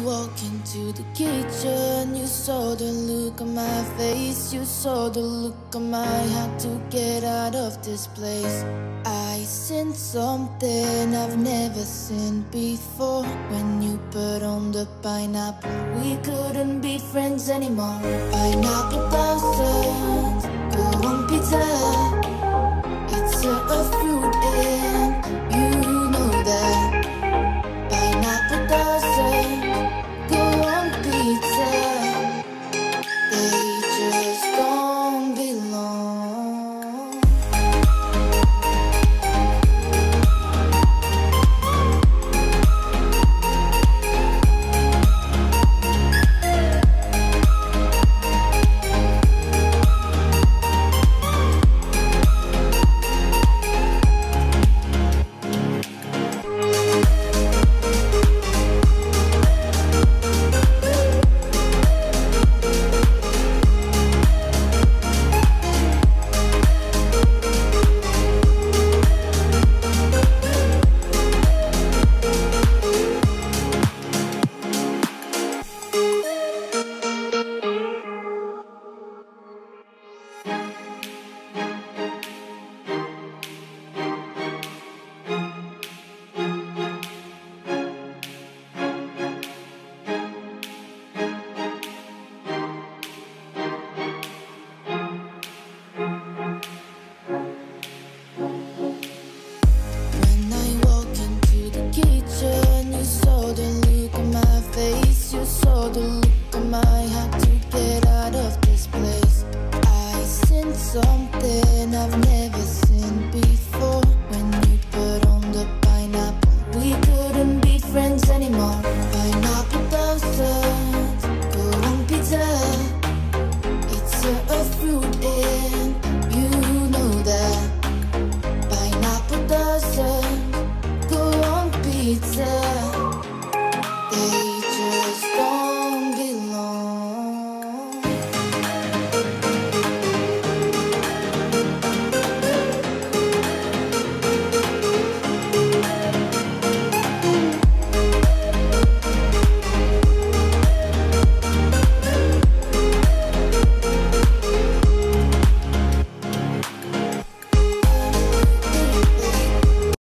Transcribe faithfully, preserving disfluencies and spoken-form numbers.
walked into the kitchen, you saw the look on my face. You saw the look on my heart to get out of this place. I sensed something I've never seen before. When you put on the pineapple, we couldn't be friends anymore. Pineapple blossoms, go on pizza. It's a, a fruit and you know that. Pineapple doesn't go on pizza. They just don't belong. Something I've never seen before. When you put on the pineapple, we couldn't be friends anymore.